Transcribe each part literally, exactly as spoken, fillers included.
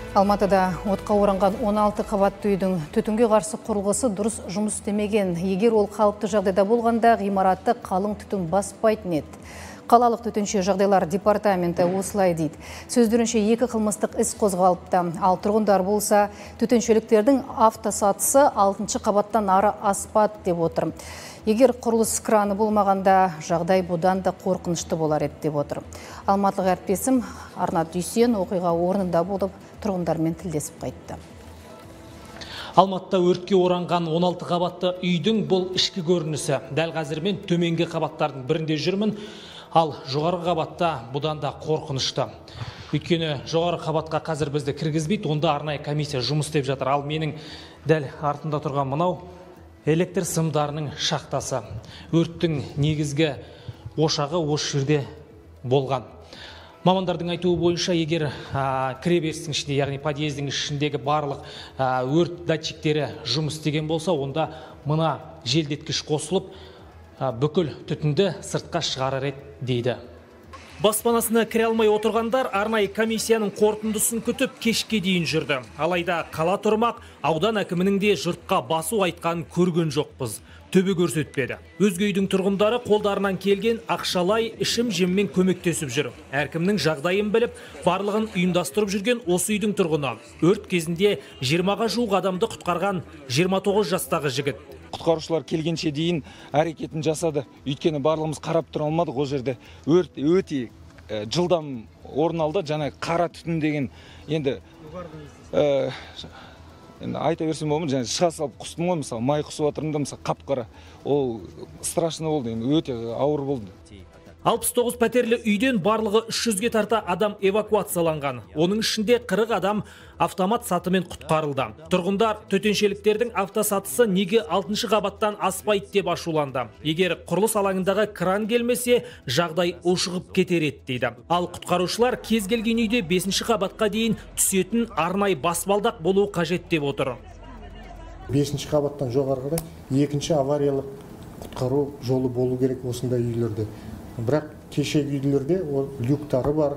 Алматыда отқа оранған он алты қабатты үйдің түтінге қарсы құрылғысы дұрыс жұмыс істемеген. Егер ол қалыпты жағдайда болғанда ғимаратты қалың түтін баспайтын еді. Қалалық төтенше жағдайлар департаменті осылай дейді. Сөздерінше екі қылмыстық іс қозғалыпты. Ал тұрғындар болса, төтеншеліктердің автосатысы алтыншы қабаттан ары аспады деп отыр. Егер құрылыс краны болмағанда, жағдай бұдан да қорқынышты болар еді деп отыр. Алматылық әріптесім Арнат Дүйсен оқиға орнында болып, тұрғындармен тілдесіп қайтты. Алматыда өртке оранған он алты қабатты үйдің бұл ішкі көрінісі. Дәл қазір мен төменгі қабаттардың бірінде жүрмін, ал жоғарғы қабатта бұдан да қорқынышты. Өйткені жоғарғы қабатқа қазір бізді кіргізбейді, онда арнайы комиссия жұмыс істеп жатыр. Ал менің дәл артында тұрған мынау электр сымдарының шахтасы. Өрттің негізгі ошағы осы жерде болған. Мамандардың айтуы бойынша, егер кіреберістің ішінде, яғни подъездің ішіндегі барлық а, өрт датчиктері жұмыс істеген болса, онда мына желдеткіш қосылып, а, бүкіл түтінді сыртқа шығарар еді дейді. Баспанасына кіре алмай отырғандар арнайы комиссияның қорытындысын күтіп кешке дейін жүрді. Алайда қала тұрмақ, аудан әкімінің де жұртқа басу айтқанын көрген жоқпыз. Төбе көрсетпеді. Өзге үйдің тұрғындары қолдарынан келген ақшалай ішім жеммен көмектесіп жүр. Әркімнің жағдайын біліп, барлығын ұйымдастырып жүрген осы үйдің тұрғыны. Өрт кезінде жиырмаға жуық адамды құтқарған жиырма тоғыз жастағы жігіт. Құтқарушылар келгенше дейін әрекетін жасады. Өйткені барлығымыз қарап тұра алмадық ол жерде. Өрт өте жылдам орын алды. Жаңа қара түтін деген енді ә, айта берсем болмайды, жаңа шыға салып құстым ғой, мысалы, май құсып отырмын, мысалы, қап-қара. Ол страшно болды, енді өте ауыр болды. алпыс тоғыз пәтерлі үйден барлығы үш жүзге тарта адам эвакуацияланған. Оның ішінде қырық адам автомат сатымен құтқарылды. Тұрғындар төтеншеліктердің автосатысы неге алтыншы қабаттан аспайды деп ашуланды. Егер құрылыс алаңындағы кран келмесе, жағдай ушығып кетер еді дейді. Ал құтқарушылар кез келген үйде бесінші қабатқа дейін түсетін арнайы баспалдақ болуы қажет деп отыр. бесінші қабаттан жоғарғыда екінші авариялық құтқару жолы болу керек осындай үйлерде. Бірақ кешегі үйлерде люктары бар,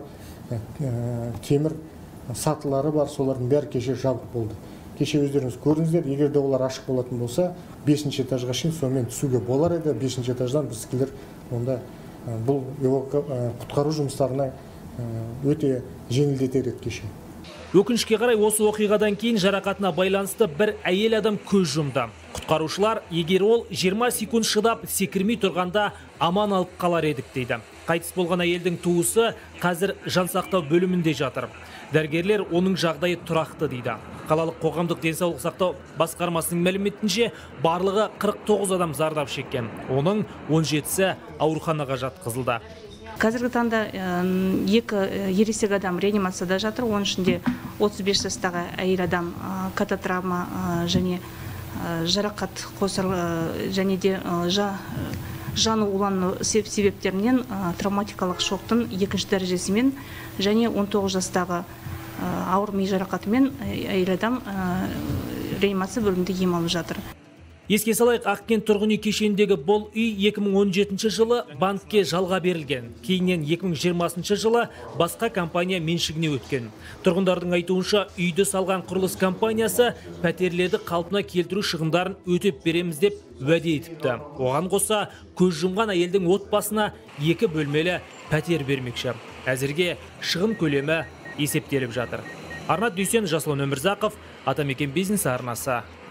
темір сатылары бар, солардың бәрі кеше жабық болды. Кеше өздеріңіз көрдіңіздер, егер де олар ашық болатын болса, бесінші этажға шейін сонымен түсуге болар еді. бесінші этаждан біздікілер онда бұл құтқару жұмыстарына өте жеңілдетер еді кеше. Өкінішке қарай осы оқиғадан кейін жарақатына байланысты бір әйел адам көз жұмды. Құтқарушылар, егер ол жиырма секунд шыдап секірмей тұрғанда аман алып қалар едік дейді. Қайтыс болған әйелдің туысы қазір жансақтау бөлімінде жатыр. Дәрігерлер оның жағдайы тұрақты дейді. Қалалық қоғамдық денсаулық сақтау басқармасының мәліметінше барлығы қырық тоғыз адам зардап шеккен. Оның он жетісі ауруханаға жатқызылды. Қазіргі таңда екі ересек адам реанимацияда жатыр. Оның ішінде отыз бес жастағы әйел адам кататравма және жарақат қосыр және де жаны улану себептерінен травматикалық шоқтың екінші дәрежесімен және он тоғыз жастағы ауыр ми жарақатымен әйел адам реанимация бөлімінде ем алып жатыр. Еске салайық, Ақкент тұрғын үй кешеніндегі бұл үй екі мың он жетінші жылы банкке жалға берілген. Кейіннен екі мың жиырмасыншы жылы басқа компания меншігіне өткен. Тұрғындардың айтуынша, үйді салған құрылыс компаниясы пәтерлерді қалпына келтіру шығындарын өтеп береміз деп уәде етіпті. Оған қоса, көз жұмған әйелдің отбасына екі бөлмелі пәтер бермекші. Әзірге шығын көлемі есептеліп жатыр. Арнат Дүйсен, Жасұлан Өмірзақов, Атамекен бизнес арнасы.